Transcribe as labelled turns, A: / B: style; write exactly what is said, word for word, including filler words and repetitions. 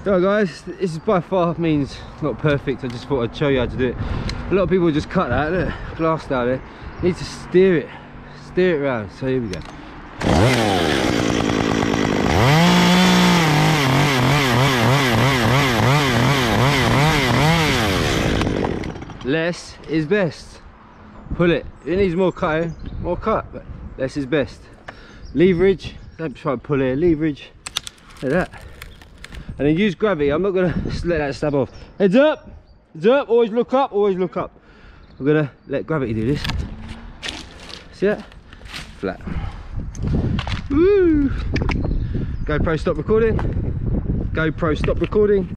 A: Right guys, this is by far means not perfect. I just thought I'd show you how to do it. A lot of people just cut that, look, glass down there. You need to steer it, steer it around. So here we go. Less is best. Pull it. It needs more cutting, more cut, but less is best. Leverage, don't try and pull it, leverage, like that. And then use gravity. I'm not gonna let that stab off. Heads up, heads up, always look up, always look up. I'm gonna let gravity do this. See that? Flat. Woo! GoPro stop recording. GoPro stop recording.